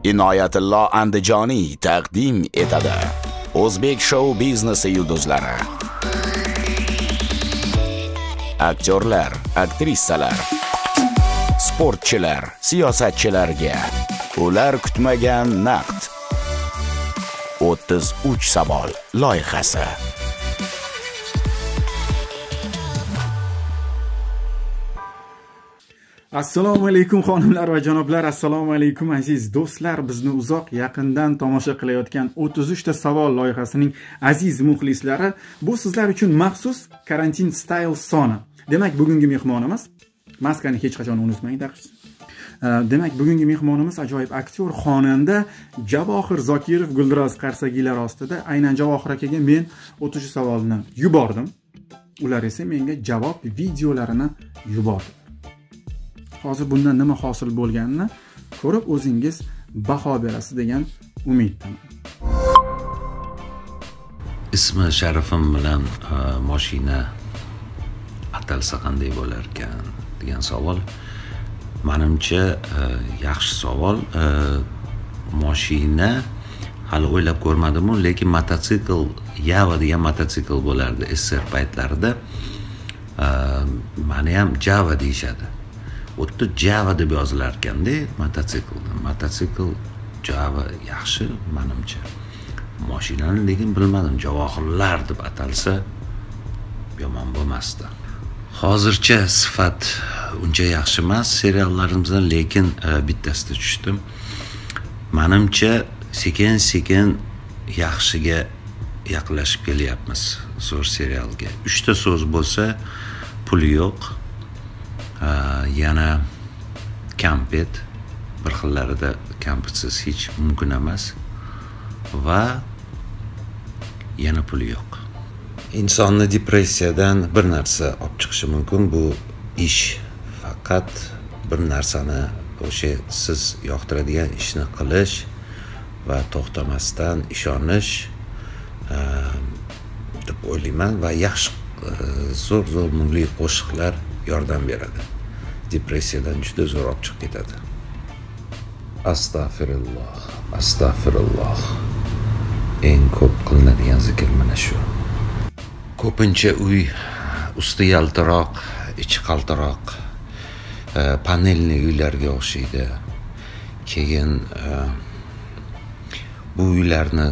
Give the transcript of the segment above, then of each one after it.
Inoyatillo Andijoniy taqdim etadi. O'zbek show biznesi yulduzlari. Aktyorlar, aktrisalar, sportchilar, siyosatchilarga ular kutmagan naqd 33 savol loyihasi. Assalomu alaykum xonimlar va janoblar, assalomu alaykum aziz do'stlar. Bizni uzoq yaqindan tomosha qilayotgan 33 ta savol loyihasining aziz muxlislari, bu sizlar uchun maxsus karantin style soni. Demak, bugungi mehmonimiz, maskani hech qachon unutmang taqsiz. Demak, bugungi mehmonimiz ajoyib aktyor, xonanda Javohir Zokirov. Guldiroz qarsakilari ostida aynan Javohir akaga men 33 savolni yubordim. Ular esa menga javob videolarini yubordi. Hozir bundan nima hosil bo'lganini ko'rib o'zingiz baho berasiz degan umiddaman. Ismi sharifim bilan mashina atalsa qanday bo'lar ekan degan savol. Menimcha yaxshi savol. Mashina hali o'ylab ko'rmadim, lekin mototsikl, Yava degan mototsikl bo'lardi SR paytlarida. Meni ham Java deyishadi. O'tda Java deb yozilar ekanda mototsiklni. Mototsikl Java yaxshi menimcha. Mashinani lekin bilmadim, Javohirlar deb atalsa yomon bo'lmasdi. Hozircha sifat uncha yaxshi emas seriallarimizdan, lekin bittasida tushdim. Menimcha sekin-sekin yaxshiga yaqinlashib kelyapmiz zo'r serialga. 3 ta so'z bo'lsa, puli yo'q. Yana kampet, bir xillarida kampetsiz hech mumkin emas va yana puli yo'q. Insonni depressiyadan bir narsa olib chiqishi mumkin, bu ish. Faqat bir narsani, o'sha siz yoqtiradigan ishni qilish va to'xtamasdan ishonish deb o'ylayman va yaxshi zo'r mungli qo'shiqlar yordam beradi. Depressiyadan juda zo'r olib chiqib ketadi. Astagfirulloh, astagfirulloh. Eng ko'p qilinadigan zikr mana shu. Ko'pincha uy usti yaltiroq, ichi qaltiroq, panelli uylarga o'xshaydi. Keyin bu uylarni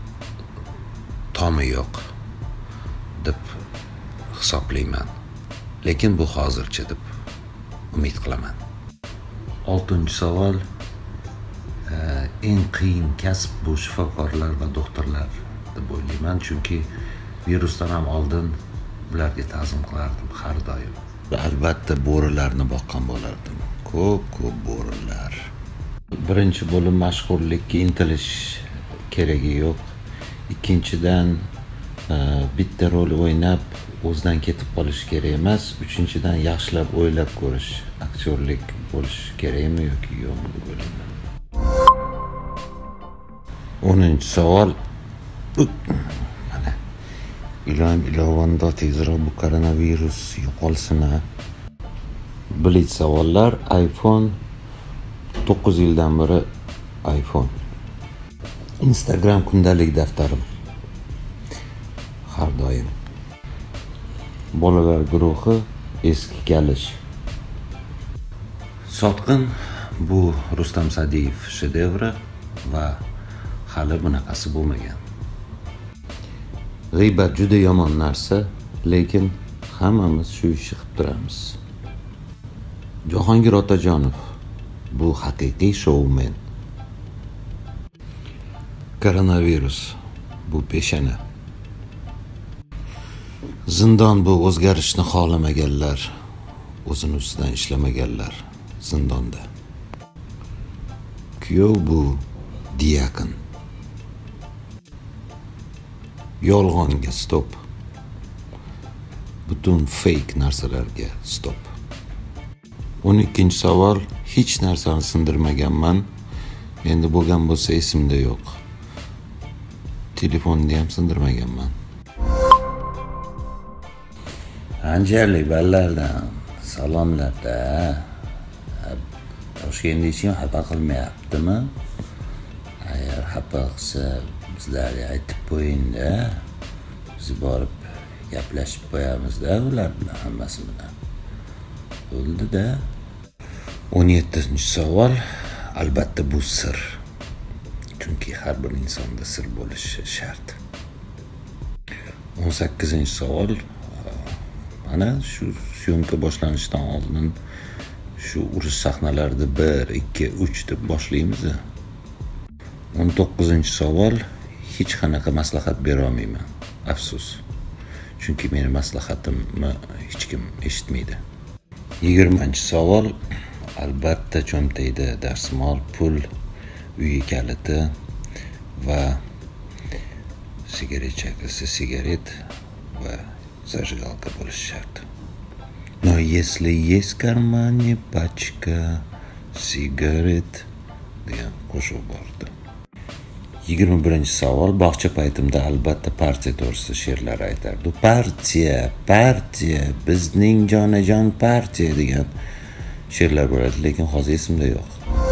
tomi yo'q deb hisoblayman. Lekin bu hozircha deb umid qilaman. 6-savol. Eng qiyin kasb bu shifokorlar va doktorlar deb o'ylayman, chunki virusdan ham oldin bularga ta'zim qilardim har doim. Albatta bo'rilarni boqqan bo'lardim. Ko'p bo'rilar. Birinchi bo'lim mashhurlikka intilish keragi yo'q. Ikkinchidan bitta rol o'ynab o'zidan ketib qolish kerak emas. Uchinchidan yaxshilab o'ylab ko'rish, aktyorlik bo'lish kerakmi yoki yo'qmi deb o'ylayman. 10-savol. Mana ilovanda tezroq bu koronavirus yo'qolsin. Bilik savollar. iPhone 9 yildan beri iPhone. Instagram kundalik daftarim. Har doim. Bolalar guruhi eski kalish. Sotqin bu Rustam Sa'diyev shedevri va hali bunaqasi bo'lmagan. G'iybat juda yomon narsa, lekin hammamiz shu ishni qilib turamiz. Jahongir Otajonov bu haqiqiy shoumen. Koronavirus bu peshana. Zindon bu o'zgarishni xohlamaganlar, o'zini ustidan ishlamaganlar zindonda. Kuyov bu diakon. Yolg'onga stop. Butun fake narsalarga stop. 12-savol. Hech narsani sindirmaganman. Endi bo'lgan bo'lsa esimda yo'q. Telefonni ham sindirmaganman. Anjalik ballardan salomlarda. Toshkentda hech kim xafa qilmayaptimi? xafa qilsa bizlarga aytib qo'ying-da. Biz borib gaplashib qo'yamiz-da ular bilan, hammasi bilan. Bo'ldi-da. 17-savol. Albatta bu sir. Chunki har bir insonda sir bo'lishi shart. 18-savol. Mana shu syomka boshlanishidan oldin shu urush sahnalarida 1, 2, 3 deb boshlaymiz. 19-savol. Hech qanaqa maslahat bera olmayman. Afsus. Chunki meni maslahatimni hech kim eshitmaydi. 20-savol. Albatta cho'ntakda darsmol, pul, uy kaliti va sigaret chakisi, sigaret va zажигалка bo'lishi shart. Но если есть в кармане пачка sigaret degan qo'shiq bordi. 21-savol. Bog'cha paytimda albatta partiya to'g'risida she'rlar aytardi. Partiya, bizning jonajon partiya degan she'rlar bo'ladi, lekin hozir esimda yo'q.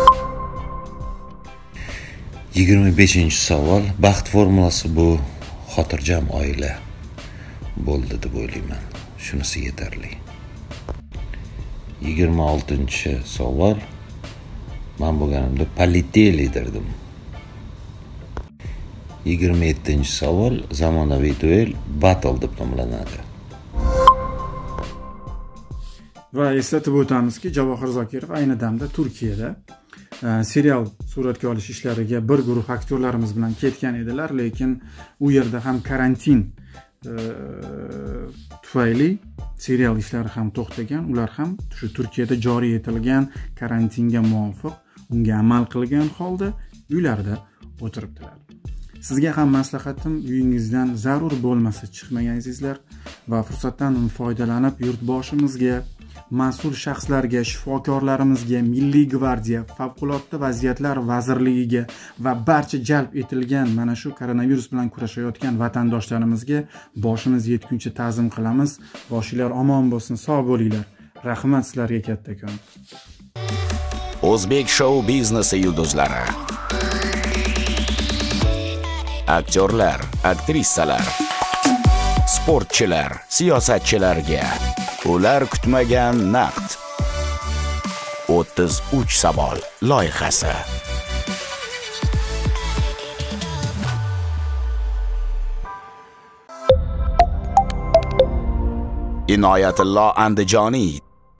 25-savol. Baxt formulasi bu xotirjam oila bo'ldi deb o'ylayman. Shunisi yetarli. 26-savol. Men bo'lganimda politeli derdim. 27-savol. Zamonaviy duel battle deb nomlanadi. Va eslatib o'tamizki, Javohir Zokirov ayni damda Turkiyada serial suratga olish ishlariga bir guruh aktyorlarimiz bilan ketgan edilar, lekin u yerda ham karantin tufayli serial ishlari ham to'xtagan. Ular ham shu Turkiyada joriy etilgan karantinga muvofiq unga amal qilgan holda uylarida o'tiribdilar. Sizga ham maslahatim, uyingizdan zarur bo'lmasa chiqmang azizlar va fursatdan foydalanib yurtboshimizga, mas'ul shaxslarga, shifokorlarimizga, Milliy gvardiya, favqulodda vaziyatlar vazirligiga va barcha jalb etilgan mana shu koronavirus bilan kurashayotgan vatandoshlarimizga boshimiz yetguncha ta'zim qilamiz. Boshinglar omon bo'lsin, sog' bo'linglar. Rahmat sizlarga kattakon. O'zbek shou biznesi yulduzlari, aktyorlar, aktrisalar, sportchilar, siyosatchilarga ular kutmagan naqd 33 savol loyihasi. Inoyatillo Andijoniy